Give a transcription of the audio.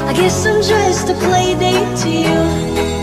I guess I'm just a playdate to you.